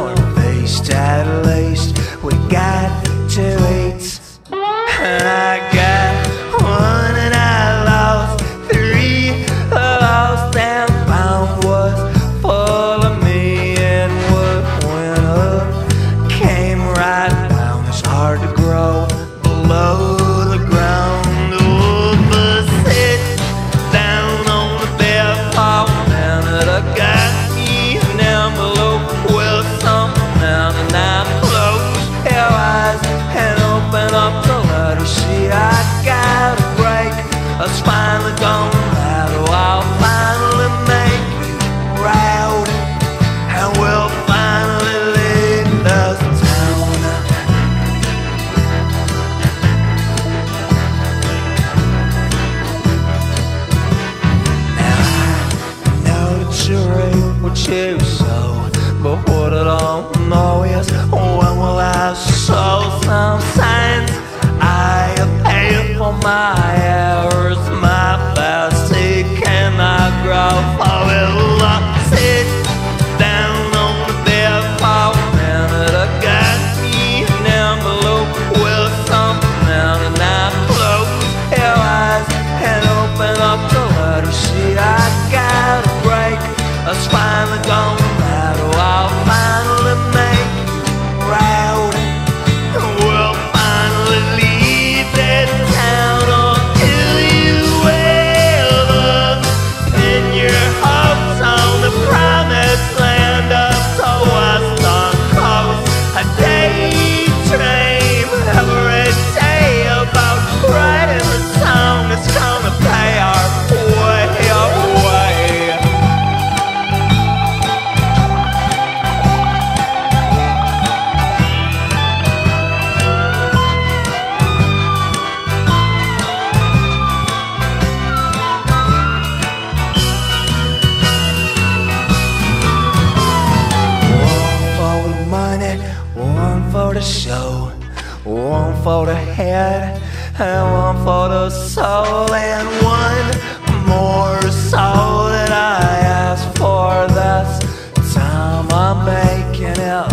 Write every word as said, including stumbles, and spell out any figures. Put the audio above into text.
on our feast. At least we got to eat. And I got one and I lost three. Lost and found was full of me, and what went up came right down. It's hard to grow below the ground. Oh, but sit down on the bed for a minute. I got me an envelope with something in, and I close your eyes and open up the letter. See, I got a break. It's finally gonna matter. I'll finally make you proud, and we'll finally leave this town. Now I know that you reap what you sow, but what I don't know is when will I sow some signs. I pay for my errors, my plastic cannot grow. For will I sit down on the bed for a minute? I got me an envelope with something in, and I close your eyes and open up the letter. See, I got a break. It's finally gonna matter. I'll finally make you proud. We'll finally leave that town until you ever pin your hopes on the promised land of the western coast. A daydream every day about writing the song that's gonna pay our way away. One for the show, one for the head, and one for the soul, and one more soul that I ask for. This time I'm making it